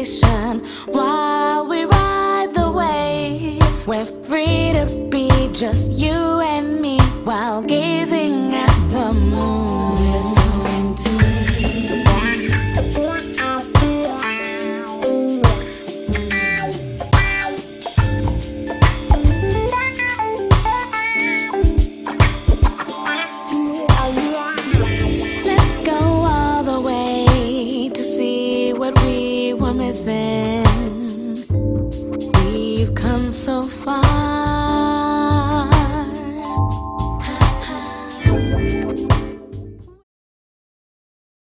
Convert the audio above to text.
vacation while we ride the waves. We're free to be just you and me while gazing at the moon. We're so into let's go all the way to see what we were missing.